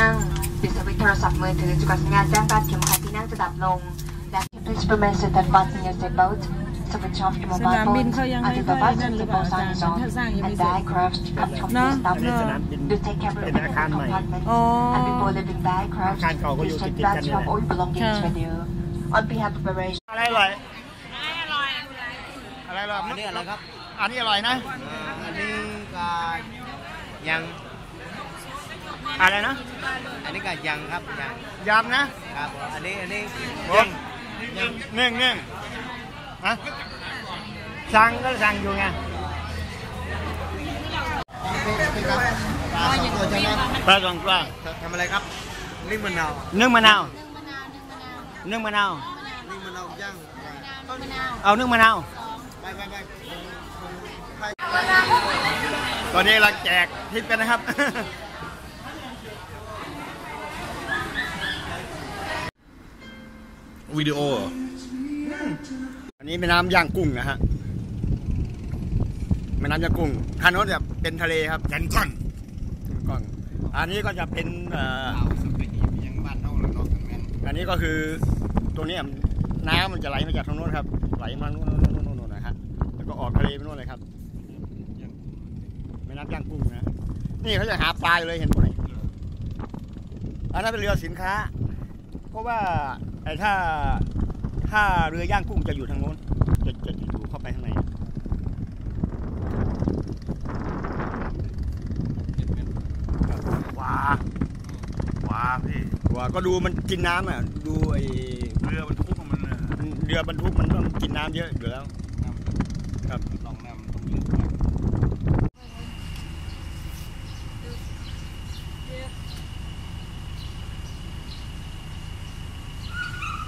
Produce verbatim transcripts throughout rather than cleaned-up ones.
นั่งปิดสวิตช์โทรศัพท์มือถือจนกว่าสัญญาณแจ้งการเข็มขัดที่นั่งจะดับลงและ Please remain seated fasten your seatbelt switch off your mobile phone until the fasten seatbelt sign is on and the aircraft completely stop. Do take care of your compartment and before leaving the aircraft please check that you have all your belongings with you. On behalf of the operation อะไรอร่อยอะไรอร่อยอันนี้อะไรครับอันนี้อร่อยนะอันนี้ก็ยังอะไรนะอันนี้ก็ยังครับยังยำนะครับอันนี้อันนี้ยังนึ่งนึ่งฮะสั่งก็สั่งอยู่ไงปลาสองตัวทำอะไรครับนึ่งมะนาวนึ่งมะนาวนึ่งมะนาวนึ่งมะนาวย่างเอานึ่งมะนาวไปไปไปตอนนี้เราแจกทิปกันนะครับวิดีโออันนี้แม่น้ำย่างกุ้งนะฮะแม่น้ำย่างกุ้งทางโน้นจะเป็นทะเลครับยันก้อนก้อนอันนี้ก็จะเป็นอันนี้ก็คือตรงนี้น้ำมันจะไหลมาจากทางโน้นครับไหลมาโน่นโน่นโน่นนะฮะแล้วก็ออกทะเลไปโน่นเลยครับแม่น้ำย่างกุ้งนะนี่เขาจะหาปลาอยู่เลยเห็นไหมอันนั้นเป็นเรือสินค้าเพราะว่าไอ้ถ้าถ้าเรือย่างกุ้งจะอยู่ทางโน้นจะจะอยู่เข้าไปข้างในว้าว้าพี่ว้าก็ดูมันกินน้ำอ่ะดูไอ้เรือบรรทุกมันเรือบรรทุกมันต้องกินน้ำเยอะอยู่แล้วครับลองน้ำต้องยืด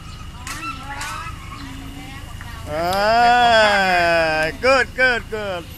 เออ good good good